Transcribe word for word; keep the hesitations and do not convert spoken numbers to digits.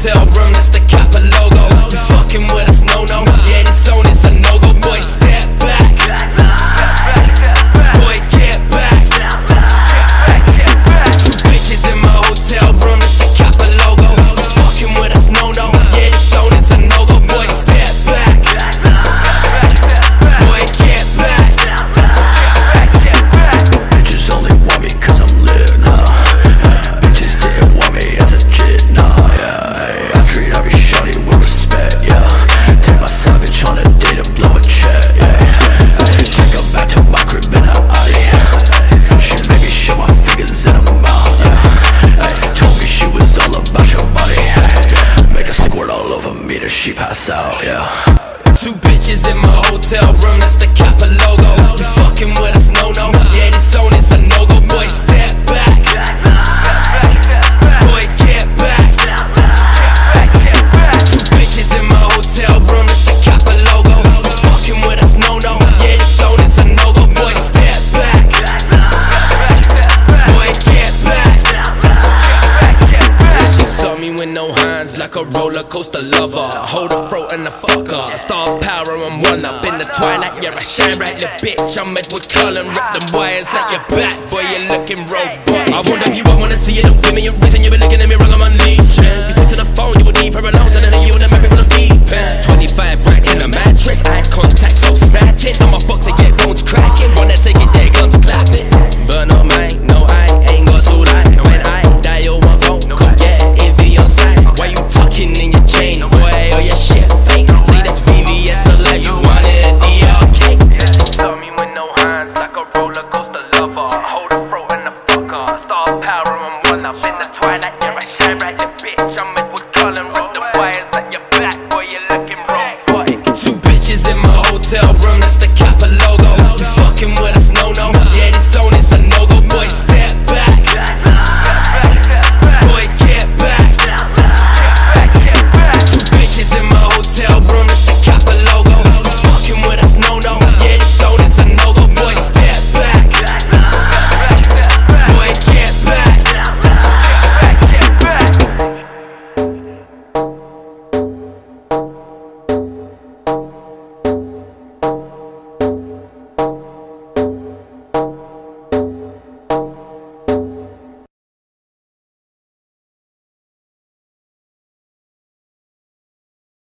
hotel room, that's the Kappa logo. You fucking with us, no no. Yeah, this zone is a no go. Boy, step back. Boy, get back. Two bitches in my hotel room, that's the Kappa logo. You fucking with us, no no. Yeah, this zone is a no go. Boy, step back. Boy, get back. Bitches only want me cause I'm lit, nah. Bitches didn't want me as a kid, nah, yeah. I treat every shawty with respect, yeah. Take my savage on a date to blow a check, yeah. Take her back to my crib in her Audi. She made me show my fingers in her mouth, yeah. Told me she was all about your body, yeah. Make her squirt all over me till she pass out, yeah. Two bitches in my hotel room, that's the Kappa logo. You fucking with us, no no. Yeah, this zone is a no go. Boy, step back. Boy, get back. Two bitches in my hotel room, that's the Kappa logo. You fucking with us, no no. Yeah, this zone is a no go. Boy, step back. Boy, get back. Yeah, she saw me with no hands, like a roller coaster lover. Hold her throat and the fucker. Star power, I'm one up in the twilight. You're a shine bright little bitch. I'm Edward Cullen, rip them wires at your back. Boy, you're looking robot. I wanna be, I wanna see you. Don't give me a reason. You been looking at me wrong, I'm unleashing. You talk to the phone, you would leave her alone. Telling her you wanna marry when I'm deep in. Twenty-five racks in a mattress. Eye contact so snatching. I'm a boxer, get bones cracking. Wanna take it there, guns clapping. But no mine, no I ain't got to lie. When I dial one phone, come get it, be on site. Why you tucking in your chains, boy? Oh, your shit fake. See, that's V V S alive, you want it at the arcade. Yeah, she saw me with no hands, like a roller coaster lover. Hold her throat and the fucker. Star power, I'm one up in the twilight. You're a shine bright little bitch. I'm Edward Cullen, rip the wires at your back. Boy, you're looking robot. Two bitches in my hotel room, that's the Kappa logo. You fucking with us, no no. Yeah,